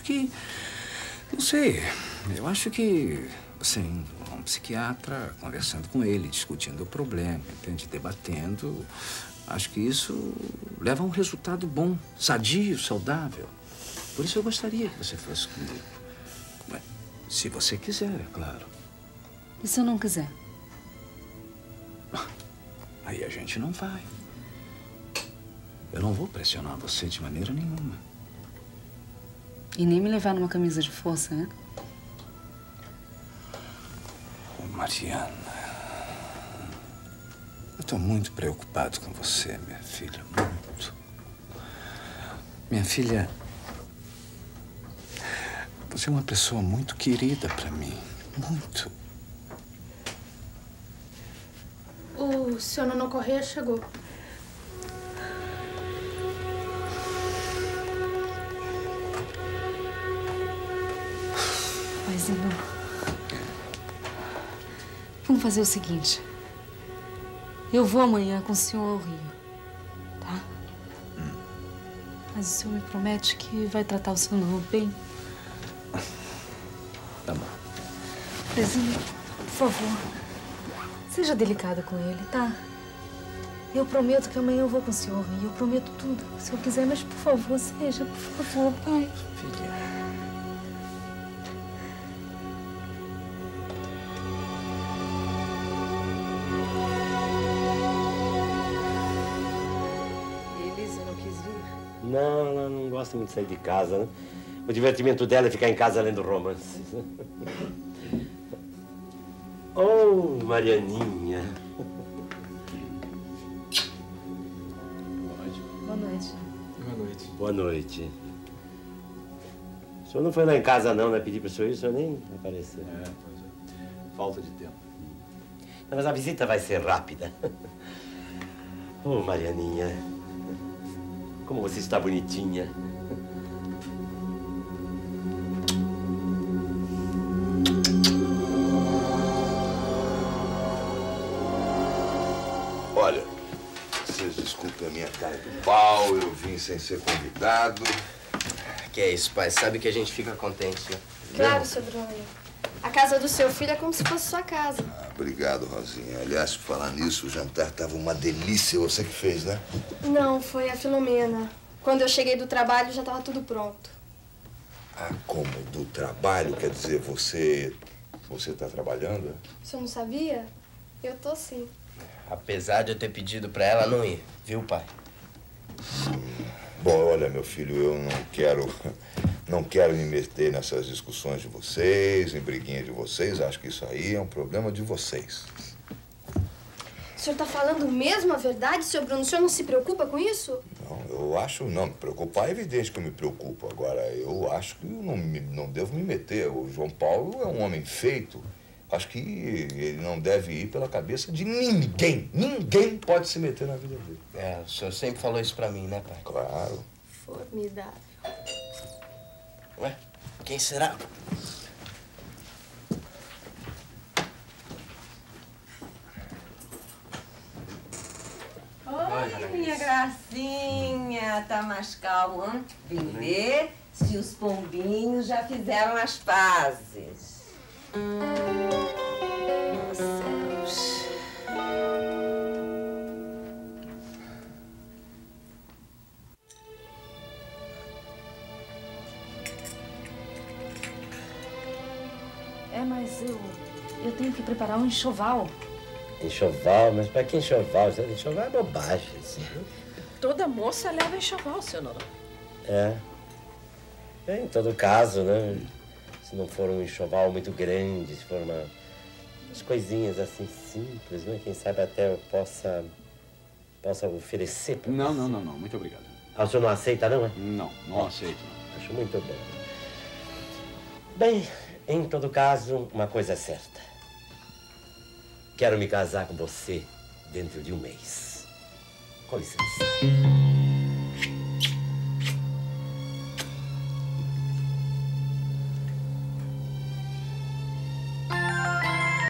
que... Não sei. Eu acho que, assim, um psiquiatra conversando com ele, discutindo o problema, entende? Debatendo. Acho que isso leva a um resultado bom, sadio, saudável. Por isso eu gostaria que você fosse comigo. Mas, se você quiser, é claro. E se eu não quiser? Aí a gente não vai. Eu não vou pressionar você de maneira nenhuma. E nem me levar numa camisa de força, né? Mariana, eu estou muito preocupado com você, minha filha, muito. Minha filha, você é uma pessoa muito querida para mim, muito. O senhor Nono Corrêa chegou. Paizinho, vamos fazer o seguinte. Eu vou amanhã com o senhor ao Rio, tá? Mas o senhor me promete que vai tratar o seu Nono bem? Tá bom. Paizinho, por favor, seja delicada com ele, tá? Eu prometo que amanhã eu vou com o senhor ao Rio. Eu prometo tudo, se o senhor quiser, mas por favor, seja, por favor, pai. Filha. Não, ela não gosta muito de sair de casa, né? O divertimento dela é ficar em casa lendo romances. Oh, Marianinha. Boa noite. Boa noite. Boa noite. O senhor não foi lá em casa, não, né? Pedi para o senhor ir, o senhor nem apareceu. É, pois é. Falta de tempo. Não, mas a visita vai ser rápida. Oh, Marianinha. Como você está bonitinha. Olha, vocês desculpem a minha cara de pau, eu vim sem ser convidado. Que é isso, pai? Sabe que a gente fica contente, né? Claro, seu Bruno. A casa do seu filho é como se fosse sua casa. Ah, obrigado, Rosinha. Aliás, por falar nisso, o jantar estava uma delícia. Você que fez, né? Não, foi a Filomena. Quando eu cheguei do trabalho, já estava tudo pronto. Ah, como do trabalho? Quer dizer, você está trabalhando? O senhor não sabia? Eu tô sim. Apesar de eu ter pedido pra ela não ir, viu, pai? Bom, olha, meu filho, eu não quero me meter nessas discussões de vocês, em briguinhas de vocês. Acho que isso aí é um problema de vocês. O senhor tá falando mesmo a verdade, seu Bruno? O senhor não se preocupa com isso? Não, eu acho, não, me preocupar é evidente que eu me preocupo. Agora, eu acho que eu não devo me meter. O João Paulo é um homem feito. Acho que ele não deve ir pela cabeça de ninguém. Ninguém pode se meter na vida dele. É, o senhor sempre falou isso pra mim, né, pai? Claro. Formidável. Ué, quem será? Oi, minha gracinha. Tá mais calma, hein? Vem ver se os pombinhos já fizeram as pazes. Céus. Mas eu tenho que preparar um enxoval. Enxoval? Mas pra que enxoval? Enxoval é bobagem, assim. Toda moça leva enxoval, seu Nono. É. Em todo caso, né? Se não for um enxoval muito grande, se for umas coisinhas assim simples, né? Quem sabe até eu possa oferecer pra Não, você. não, não, não. Muito obrigado. Ah, o senhor não aceita, não, é? Não, não aceito, não. Acho muito bom. Bem, em todo caso, uma coisa é certa. Quero me casar com você dentro de um mês. Com licença.